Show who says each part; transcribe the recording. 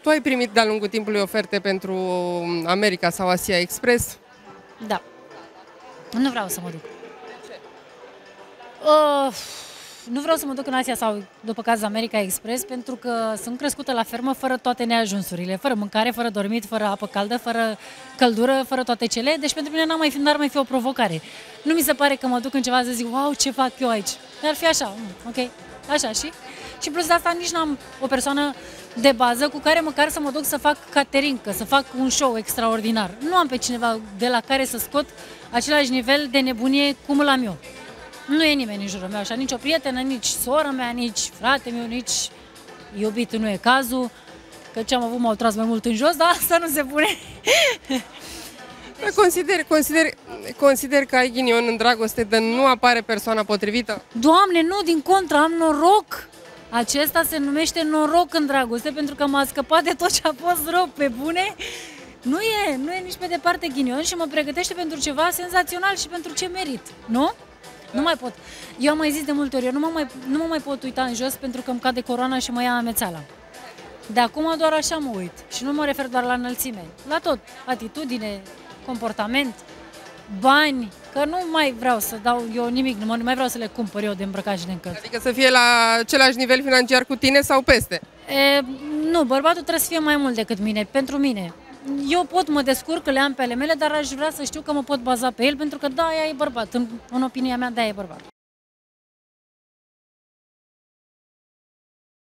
Speaker 1: Tu ai primit de-a lungul timpului oferte pentru America sau Asia Express?
Speaker 2: Da. Nu vreau să mă duc. Nu vreau să mă duc în Asia sau, după caz, America Express, pentru că sunt crescută la fermă fără toate neajunsurile, fără mâncare, fără dormit, fără apă caldă, fără căldură, fără toate cele. Deci pentru mine n-ar mai fi o provocare. Nu mi se pare că mă duc în ceva să zic, wow, ce fac eu aici. Ar fi așa, ok, așa, și plus de asta nici n-am o persoană de bază cu care măcar să mă duc să fac catering, să fac un show extraordinar. Nu am pe cineva de la care să scot același nivel de nebunie cum îl am eu. Nu e nimeni în jurul meu așa, nici o prietenă, nici sora mea, nici frate meu, nici iubitul, nu e cazul, că ce am avut m-au tras mai mult în jos, dar asta nu se pune.
Speaker 1: Consider că ai ghinion în dragoste, de nu apare persoana potrivită?
Speaker 2: Doamne, nu, din contră, am noroc! Acesta se numește noroc în dragoste, pentru că m-a scăpat de tot ce a fost rău, pe bune. Nu e nici pe departe ghinion și mă pregătește pentru ceva senzațional și pentru ce merit, nu? Nu mai pot. Eu am mai zis de multe ori, eu nu mă mai pot uita în jos pentru că îmi cade coroana și mă ia amețeala. De acum doar așa mă uit și nu mă refer doar la înălțime, la tot, atitudine, comportament, bani, că nu mai vreau să dau eu nimic, nu mai vreau să le cumpăr eu de îmbrăcat și de încălțat.
Speaker 1: Adică să fie la același nivel financiar cu tine sau peste?
Speaker 2: Nu, bărbatul trebuie să fie mai mult decât mine, pentru mine. Eu mă descurc, le am pe ale mele, dar aș vrea să știu că mă pot baza pe el, pentru că da, ea e bărbat, în opinia mea, da, e bărbat.